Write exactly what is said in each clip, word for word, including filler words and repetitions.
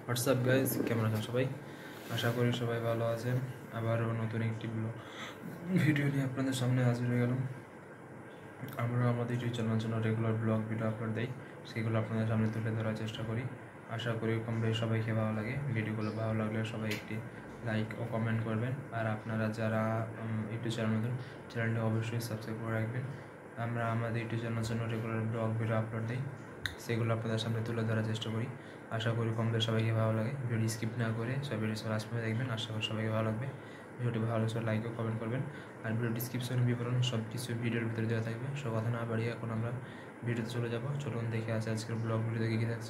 WhatsApp guys, কেমন আছেন সবাই? আশা করি সবাই ভালো আছেন। আবারও নতুন একটি ভিডিও নিয়ে আপনাদের সামনে হাজির হয়ে গেলাম। আমরা আমাদের ইউটিউব চ্যানেলের জন্য রেগুলার ব্লগ ভিডিও আপলোড দিই, সেগুলো আপনাদের সামনে তুলে ধরার চেষ্টা করি। আশা করি কম বেশি সবাইকে ভালো লাগে। ভিডিওগুলো ভালো লাগলে সবাই একটি লাইক ও কমেন্ট করবেন। আর আপনারা যারা ইউটিউব চ্যানেল নতুন, চ্যানেলটি অবশ্যই সাবস্ক্রাইব করে রাখবেন। আমরা আমাদের ইউটিউব চ্যানেলের জন্য রেগুলার ব্লগ ভিডিও আপলোড দিই, সেগুলো আপনাদের সামনে তুলে ধরার চেষ্টা করি। আশা করি কম বেশি সবাইকে ভালো লাগে। ভিডিও স্কিপ না করে সব ভিডিও লাস্ট পর্যন্ত দেখবেন। আশা করি সবাইকে ভালো লাগবে। ভিডিওটি ভালো লাগলে লাইক ও কমেন্ট করবেন। আর ভিডিও ডিসক্রিপশনে বিবরণ সব কিছু ভিডিওর ভিতরে দেওয়া থাকবে। সব কথা না বাড়িয়ে এখন আমরা ভিডিওতে চলে যাব। চলুন দেখে আছে আজকের ব্লগ ভিডিওতে কী কী থাকছে।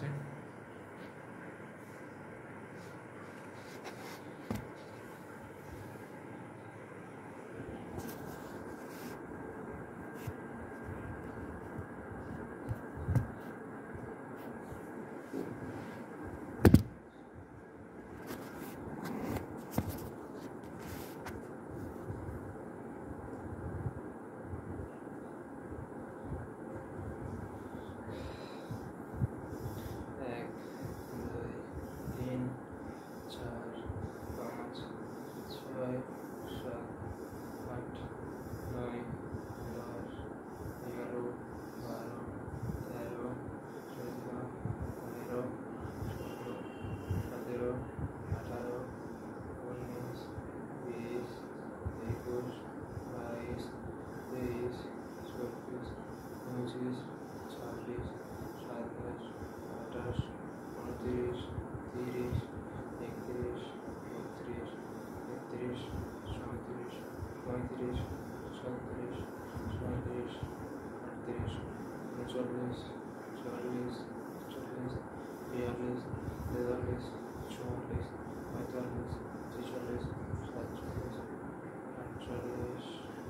এক দুই তিন চার পাঁচ ছয় সাত আট নয় দশ এগারো বারো তেরো চোদ্দো পনেরো ষোলো সতেরো আঠারো উনিশ বিশ একুশ বাইশ তেইশ চব্বিশ পঁচিশ ছাব্বিশ সাতাশ আঠাশ উনত্রিশ তিরিশ একত্রিশ বত্রিশ তেত্রিশ চৌত্রিশ পঁয়ত্রিশ ছত্রিশ সাঁত্রিশ আটত্রিশ উনচল্লিশ চল্লিশ চল্লিশ বিয়াল্লিশ তেতাল্লিশ চুয়াল্লিশ পঁয়তাল্লিশ ছেচল্লিশ সাতচল্লিশ আটচল্লিশ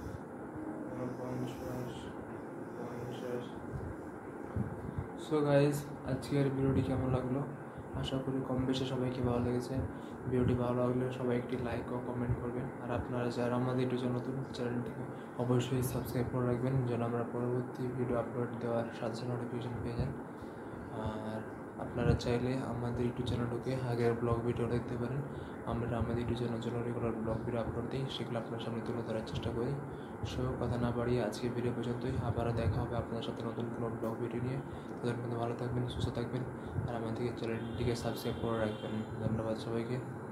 উনপঞ্চাশ পঞ্চাশ। সো গাইজ, আজকের ভিডিওটি কেমন লাগলো? আশা করি কম বেশি সবাইকে ভালো লেগেছে। ভিডিওটি ভালো লাগলে সবাই একটি লাইক ও কমেন্ট করবেন। আর আপনারা যারা আমাদের ইউটিউব চ্যানেল নতুন, চ্যানেলটিকে অবশ্যই সাবস্ক্রাইব করে রাখবেন, যেন আমরা পরবর্তী ভিডিও আপলোড দেওয়ার সাথে সাথে নোটিফিকেশন পেয়ে যান। আর আপনারা চাইলে আমাদের ইউটিউব চ্যানেলটিকে আগের ব্লগ ভিডিও দেখতে পারেন। আমরা আমাদের ইউটিউব চ্যানেল জন্য রেগুলার ব্লগ ভিডিও আপলোড দিই, সেগুলো আপনার সামনে তুলে ধরার চেষ্টা করি। সো কথা না বাড়িয়ে আজকে ভিডিও পর্যন্তই। আবারও দেখা হবে আপনার সাথে নতুন কোনো ব্লগ ভিডিও নিয়ে। তাদের মধ্যে ভালো থাকবেন, সুস্থ থাকবেন, আর আমাদের চ্যানেলটিকে সাবস্ক্রাইব করে রাখবেন। ধন্যবাদ সবাইকে।